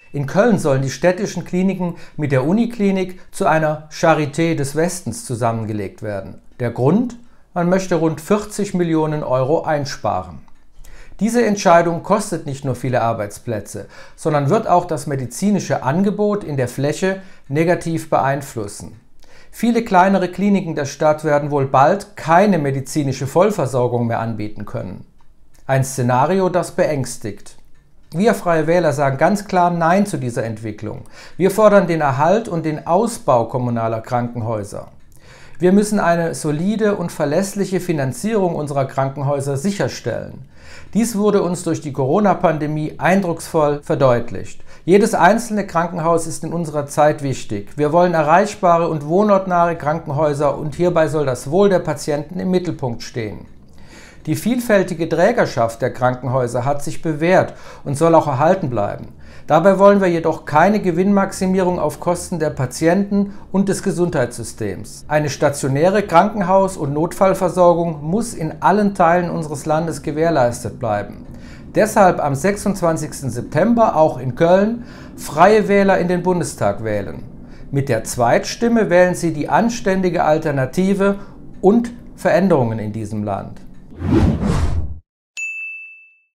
In Köln sollen die städtischen Kliniken mit der Uniklinik zu einer Charité des Westens zusammengelegt werden. Der Grund? Man möchte rund 40 Millionen Euro einsparen. Diese Entscheidung kostet nicht nur viele Arbeitsplätze, sondern wird auch das medizinische Angebot in der Fläche negativ beeinflussen. Viele kleinere Kliniken der Stadt werden wohl bald keine medizinische Vollversorgung mehr anbieten können. Ein Szenario, das beängstigt. Wir Freie Wähler sagen ganz klar Nein zu dieser Entwicklung. Wir fordern den Erhalt und den Ausbau kommunaler Krankenhäuser. Wir müssen eine solide und verlässliche Finanzierung unserer Krankenhäuser sicherstellen. Dies wurde uns durch die Corona-Pandemie eindrucksvoll verdeutlicht. Jedes einzelne Krankenhaus ist in unserer Zeit wichtig. Wir wollen erreichbare und wohnortnahe Krankenhäuser und hierbei soll das Wohl der Patienten im Mittelpunkt stehen. Die vielfältige Trägerschaft der Krankenhäuser hat sich bewährt und soll auch erhalten bleiben. Dabei wollen wir jedoch keine Gewinnmaximierung auf Kosten der Patienten und des Gesundheitssystems. Eine stationäre Krankenhaus- und Notfallversorgung muss in allen Teilen unseres Landes gewährleistet bleiben. Deshalb am 26. September auch in Köln Freie Wähler in den Bundestag wählen. Mit der Zweitstimme wählen Sie die anständige Alternative und Veränderungen in diesem Land.